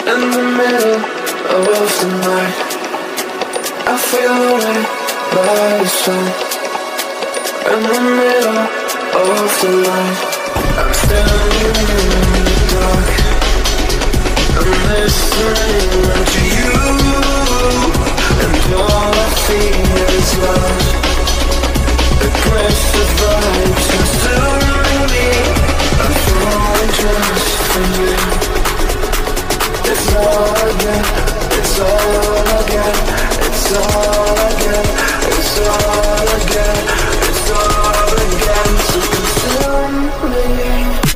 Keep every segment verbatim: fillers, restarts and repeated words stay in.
In the middle of the night, I feel right by the sun. In the middle of the light, I'm standing in the dark. I'm listening to you, and all I feel is love. Aggressive vibes consuming me. I'm falling just for you. It's all again, it's all again, it's all again, it's all again, it's all again, so consume me.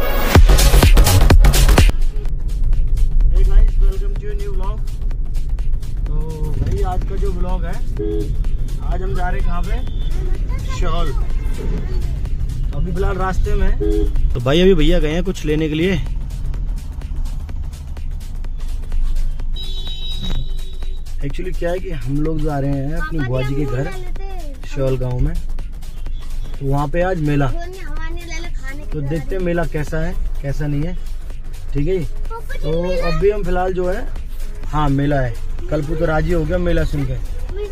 Hey guys, welcome to a new vlog. तो भाई आज का जो vlog है, आज हम जा रहे हैं कहाँ पे? शॉल। अभी फिलहाल रास्ते में। तो भाई अभी भैया गए हैं कुछ लेने के लिए। एक्चुअली क्या है कि हम लोग जा रहे हैं अपनी बुआ जी के घर शॉल गांव में, तो वहाँ पे आज मेला। तो देखते हैं मेला कैसा है कैसा नहीं है, ठीक है। तो अभी हम फिलहाल जो है, हाँ मेला है। कल्पू तो राजी हो गया मेला सुन के।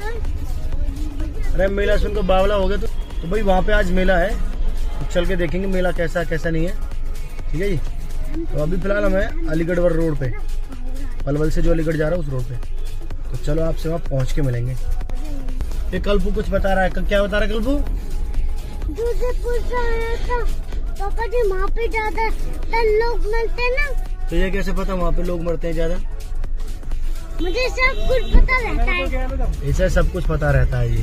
अरे मेला सुन के बावला हो गया। तो, तो भाई वहाँ पे आज मेला है, तो चल के देखेंगे मेला कैसा कैसा नहीं है, ठीक है जी। तो अभी फिलहाल हम है अलीगढ़ रोड पे, पलवल से जो अलीगढ़ जा रहा है उस रोड पे। तो चलो आपसे वहाँ पहुँच के मिलेंगे। ये कल्पू कुछ बता रहा है। क्या बता रहा है कल्पू? दूसरे पूछ रहा था पापा जी वहाँ पे ज्यादा लोग मरते हैं ना। तो ये कैसे पता वहाँ पे लोग मरते हैं ज्यादा? मुझे सब कुछ पता रहता है। ऐसा सब कुछ पता रहता है ये।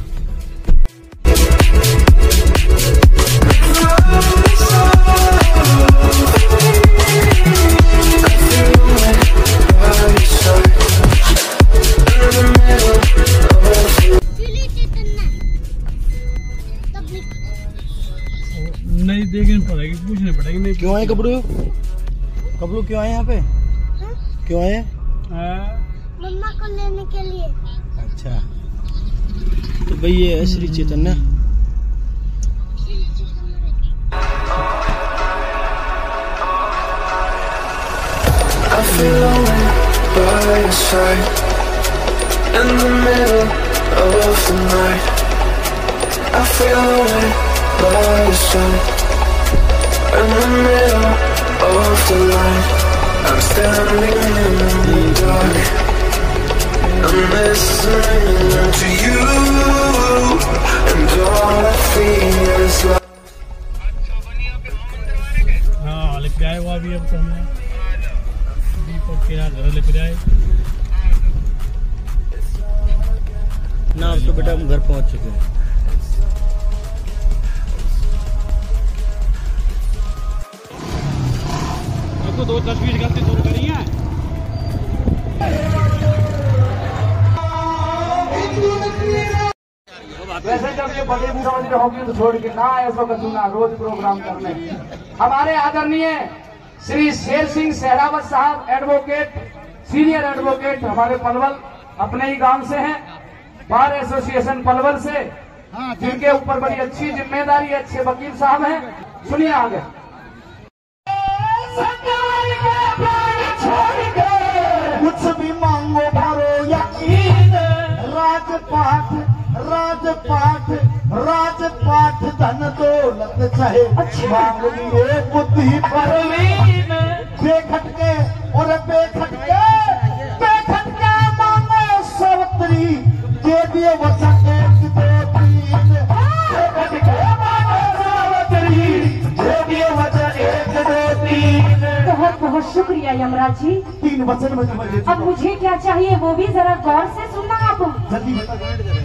नहीं देखने पड़ेगी, पूछने पड़ेगी। नहीं क्यों आए कपड़ू? कपड़ू क्यों आए यहाँ पे? हा? क्यों आए? मम्मा को लेने के लिए। अच्छा, तो भाई ये है Shri Chaitanya. I feel lonely by your side. In the middle of the night, I feel lonely by your side. In the middle of the light, I'm standing in the dark. I'm listening to you, and all I feel is love. हाँ लेके आए वो अभी। अब तो हमें दीपक के यहाँ घर लेके आए ना। अब तो बेटा हम घर पहुँच चुके हैं। तो दो दस बीस गलती दूर करी है। वैसे जब ये बड़े समझ रहे होगी तो छोड़ के ना ऐसा कर ना रोज प्रोग्राम करने। हमारे आदरणीय श्री शेर सिंह सहरावत साहब एडवोकेट, सीनियर एडवोकेट हमारे पलवल अपने ही गांव से हैं, बार एसोसिएशन पलवल से, जिनके ऊपर बड़ी अच्छी जिम्मेदारी, अच्छे वकील साहब हैं। सुनिए आगे। कुछ भी मांगो भरो यकीन, राजपाट राजपाट राजपाट धन दौलत चाहे मांग लिए बुद्धि परवीन। बेखटके और बेखटके बेखटके मांगो सावित्री, दे दिए वचन एक दो तीन। बेखटके मांगो सावित्री, दे दिए वचन एक दो तीन। बहुत बहुत शुक्रिया यमराज जी। तीन वचन में अब मुझे क्या चाहिए वो भी जरा गौर से सुनना आप। जल्दी बता।